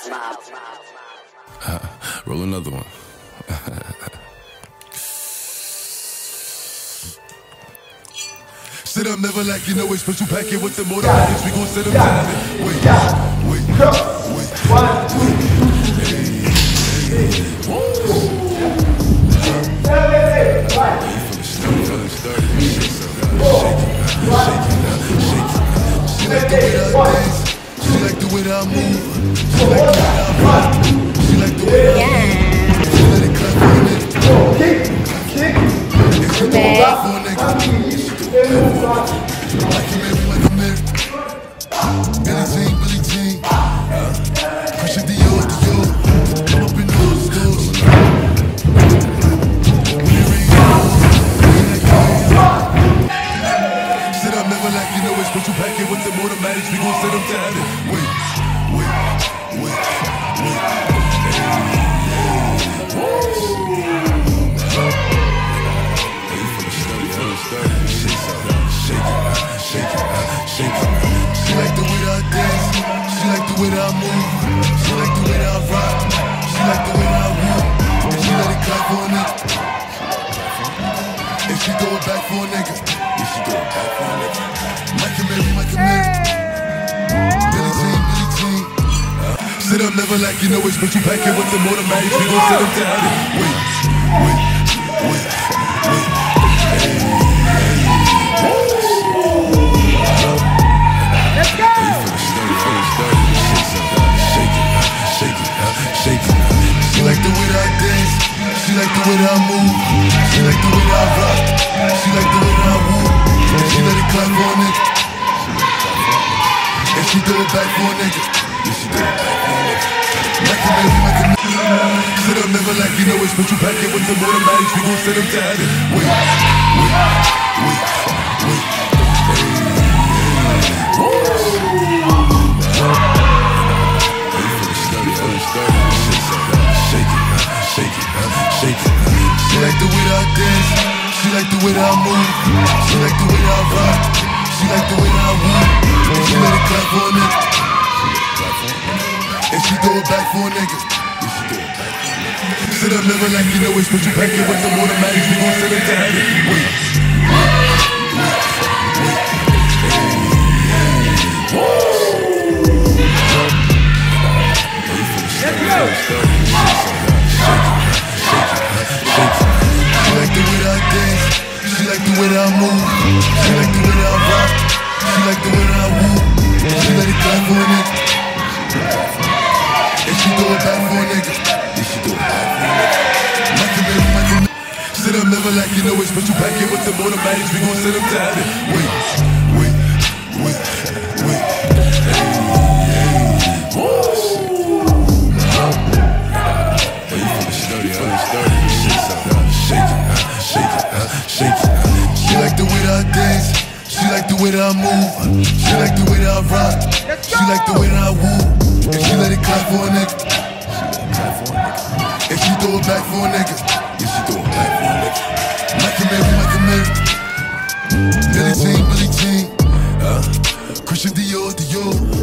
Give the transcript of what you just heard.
Roll another one. Sit up, never like you know it's special packet with the motormatics. We gon' sit them down. Wait. 1, 2, 3. She like the way I dance. She like the way that I move. She like the way that I rock. She like the way that I move. She let it clap on it. Kick. If she do it back for a nigga. Like a Mary. Billie Jean. Pushing DIOR. I'm up in those stores. When it rains, sit up, never like you know it's special packet with the automatics. We gon' set them down. Wait. She like the way that I dance. She like the way that I move. She like the way that I rock. She like the way that I woo. And she let it clap for a nigga. And she throw it back for a nigga. Mike and Mary. Billie Jean. Sit up, never like you know it's special packet with the automatics. We gon' set them down. Wait. She like the way that I dance. She like the way that I move. She like the way that I rock. She like the way that I woo. And she let it clap for a nigga. And she throw it back for a nigga. Like a Mary. Sit up, never like you know it's special packet with the automatics. We gon' set them down. Wait. Shake it. She like the way that I dance. She like the way that I move. She like the way that I rock. She like the way that I woo. And she let it clap for a nigga. And she throw it back for a nigga. Sit up, never like you know it's special packet with the automatics. We gon' set it down. Wait. She like the way that I dance. She like the way that I move. She like the way that I rock. She like the way that I woo. And she let it clap for a nigga. And she throw it back for a nigga. Like a Mary. Sit up, never like you know it's special packet with the automatics. We gon' set them down. Wait. She like the way that I dance. She like the way that I move. She like the way that I rock. She like the way that I woo. And she let it clap for a nigga. And she throw it back for a nigga. Like a Mary. Billie Jean. Christian DIOR.